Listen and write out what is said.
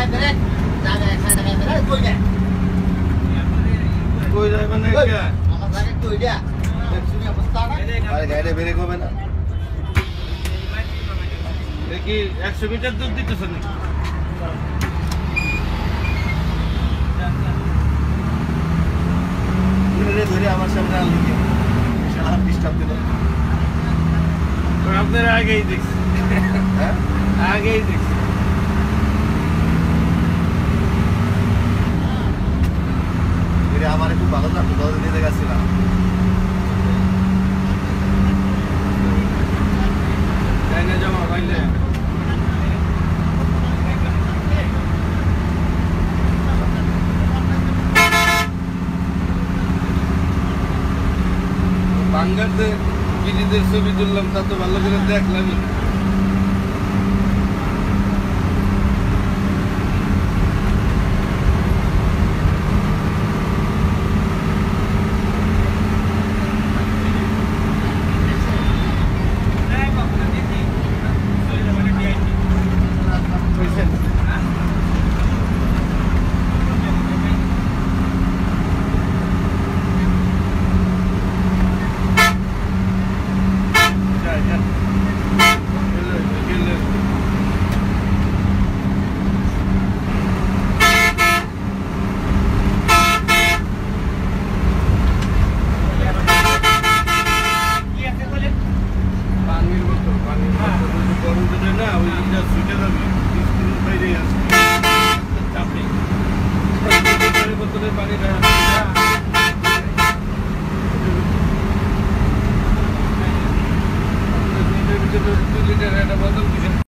কই যায় মানে গাড়ি বেরিয়ে কমে না কি 100 মিটার দূর দিতেছেন নাকি ধরে আমার সামনে আনলি ডিস্টার্ব দিল আপনারা আগেই দেখছি হ্যাঁ আগেই দেখছি আমার খুব ভালো লাগতো তাদের নিয়ে দেখাচ্ছিলাম তাই না জমা পাইলে বাঙ্গাতে বিজিদের ছবি তুললাম তা তো ভালো করে দেখলামই না না ওই সুইটে যাবে বাইরে আসবে চাপ নেই বোতলে পানি লিটার একটা বোতল